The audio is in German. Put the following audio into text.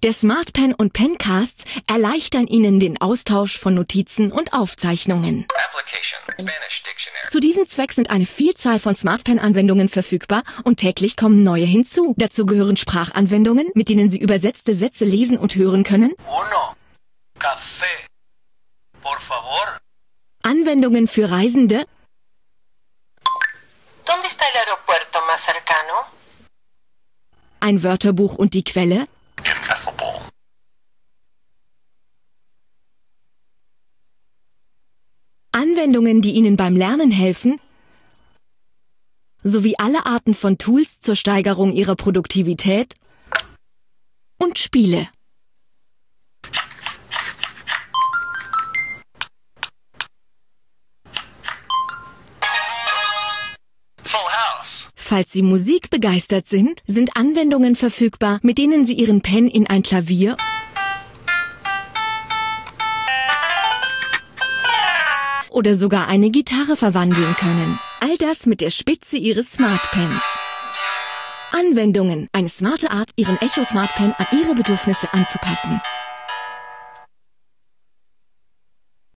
Der Smart Pen und Pencasts erleichtern Ihnen den Austausch von Notizen und Aufzeichnungen. Zu diesem Zweck sind eine Vielzahl von Smart Pen-Anwendungen verfügbar und täglich kommen neue hinzu. Dazu gehören Sprachanwendungen, mit denen Sie übersetzte Sätze lesen und hören können. Café, por favor. Anwendungen für Reisende. ¿Dónde está el aeropuerto más cercano? Ein Wörterbuch und die Quelle. Ineffable. Anwendungen, die Ihnen beim Lernen helfen. Sowie alle Arten von Tools zur Steigerung Ihrer Produktivität. Und Spiele. Falls Sie musikbegeistert sind, sind Anwendungen verfügbar, mit denen Sie Ihren Pen in ein Klavier oder sogar eine Gitarre verwandeln können. All das mit der Spitze Ihres Smart Pens. Anwendungen, eine smarte Art, Ihren Echo Smart Pen an Ihre Bedürfnisse anzupassen.